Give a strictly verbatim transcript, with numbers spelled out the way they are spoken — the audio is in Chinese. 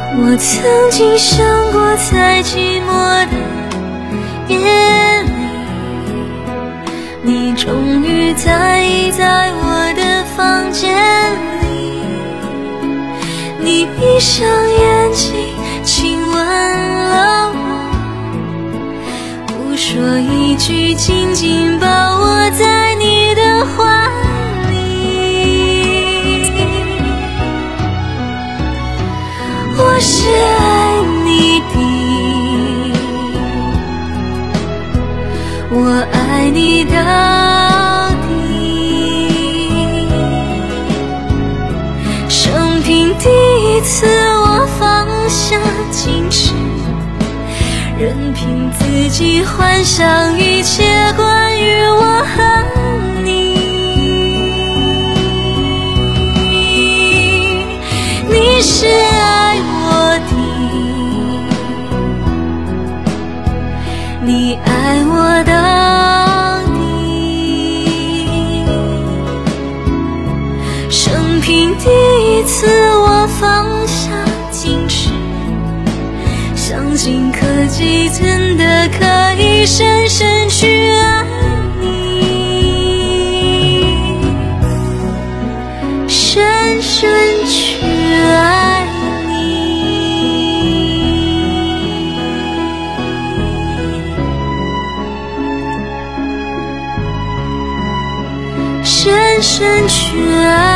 我曾经想过，在寂寞的夜里，你终于在意在我的房间里，你闭上眼睛亲吻了我，不说一句，紧紧把我在你的怀里。我是爱你的，我爱你到底。生平第一次我放下矜持，任凭自己幻想一切关于我和你。你是爱我的，你爱我到底。生平第一次我放下矜持，相信科技真的可以深深去爱你，深深去爱你，深深去爱